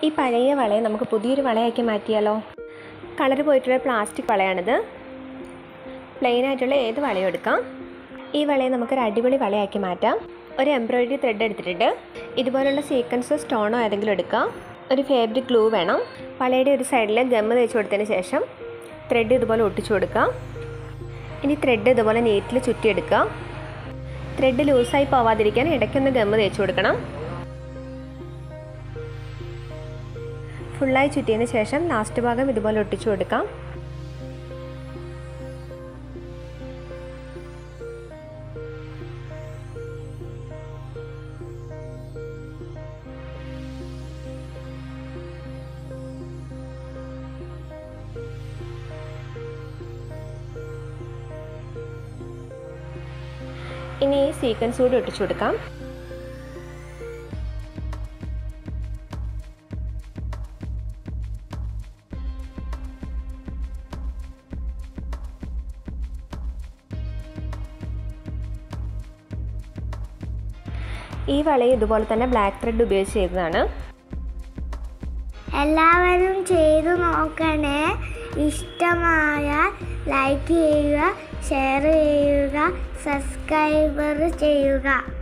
ഈ പഴയ വളയെ നമുക്ക് പുതിയൊരു വളയാക്കി മാറ്റിയാലോ? കളർ പോയിട്ടുള്ള പ്ലാസ്റ്റിക് വളയാണിത്. പ്ലെയിൻ ആയിട്ടുള്ള ഏത് വളയും എടുക്കാം. ഈ വളയെ നമുക്കൊരു അടിപൊളി വളയാക്കി മാറ്റാം. ഒരു എംബ്രോയിഡറി ത്രെഡ് എടുത്തിട്ടുണ്ട്. ഇതുപോലുള്ള സീക്വൻസോ സ്റ്റോണോ ഏതെങ്കിലും എടുക്കാം. ഒരു ഫാബ്രിക് ഗ്ലൂ വേണം. വളയുടെ ഒരു സൈഡിൽ ഗമ്മ് തേച്ച് കൊടുത്തതിന് ശേഷം ത്രെഡ് ഇതുപോലെ ഒട്ടിച്ചു കൊടുക്കാം. ഇനി ത്രെഡ് ഇതുപോലെ നീറ്റിൽ ചുറ്റിയെടുക്കുക. ത്രെഡ് ലൂസായി പോവാതിരിക്കാൻ ഇടയ്ക്കൊന്ന് ഗമ്മ് തേച്ച് കൊടുക്കണം. ഫുള്ളായി ചുറ്റിയതിന് ശേഷം ലാസ്റ്റ് ഭാഗം ഇതുപോലെ ഒട്ടിച്ചു കൊടുക്കാം. ഇനി ഈ സീക്വൻസ് കൂടി ഒട്ടിച്ചു കൊടുക്കാം. ഈ വളയും ഇതുപോലെ തന്നെ ബ്ലാക്ക് ത്രെഡ് ഉപയോഗിച്ച് ചെയ്തതാണ്. എല്ലാവരും ചെയ്തു നോക്കണേ. ഇഷ്ടമായാൽ ലൈക്ക് ചെയ്യുക, ഷെയർ ചെയ്യുക, സബ്സ്ക്രൈബ് ചെയ്യുക.